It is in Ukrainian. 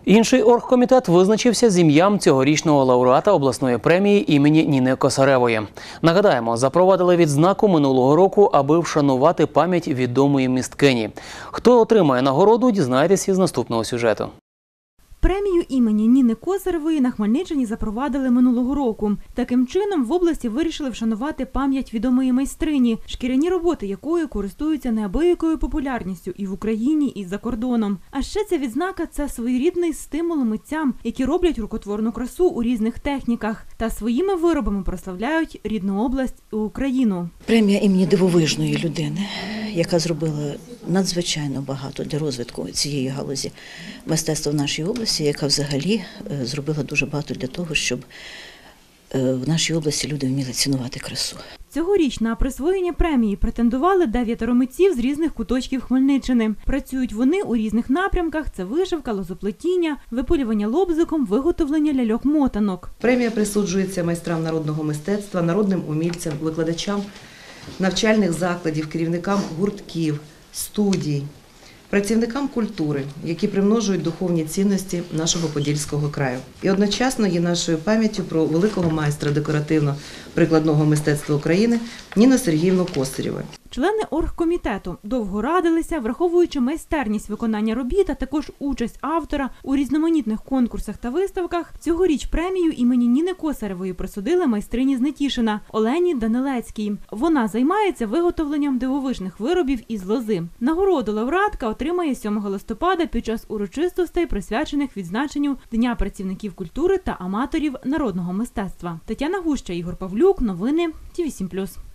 Інший оргкомітет визначився з ім'ям цьогорічного лауреата обласної премії імені Ніни Косаревої. Нагадаємо, запровадили відзнаку минулого року, аби вшанувати пам'ять відомої мисткині. Хто отримає нагороду, дізнаєтесь із наступного сюжету. Премію імені Ніни Косаревої на Хмельниччині запровадили минулого року. Таким чином, в області вирішили вшанувати пам'ять відомої майстрині, шкіряні роботи якої користуються неабиякою популярністю і в Україні, і за кордоном. А ще ця відзнака – це своєрідний стимул митцям, які роблять рукотворну красу у різних техніках та своїми виробами прославляють рідну область і Україну. Премія імені дивовижної людини, яка зробила надзвичайно багато для розвитку цієї галузі мистецтва в нашій області, яка взагалі зробила дуже багато для того, щоб в нашій області люди вміли цінувати красу. Цьогоріч на присвоєння премії претендували 9 митців з різних куточків Хмельниччини. Працюють вони у різних напрямках – це вишивка, лозоплетіння, випилювання лобзиком, виготовлення ляльок-мотанок. Премія присуджується майстрам народного мистецтва, народним умільцям, викладачам навчальних закладів, керівникам гуртків, студій, працівникам культури, які примножують духовні цінності нашого Подільського краю. І одночасно є нашою пам'яттю про великого майстра декоративно-прикладного мистецтва України Ніну Сергіївну Косарєву. Члени оргкомітету довго радилися, враховуючи майстерність виконання робіт, а також участь автора у різноманітних конкурсах та виставках. Цьогоріч премію імені Ніни Косаревої присудили майстрині з Нетішина Олені Данилецькій. Вона займається виготовленням дивовижних виробів із лози. Нагороду лауреатка отримає 7 листопада під час урочистостей, присвячених відзначенню Дня працівників культури та аматорів народного мистецтва. Тетяна Гуща, Ігор Павлюк. Новини ТІВІ 7+.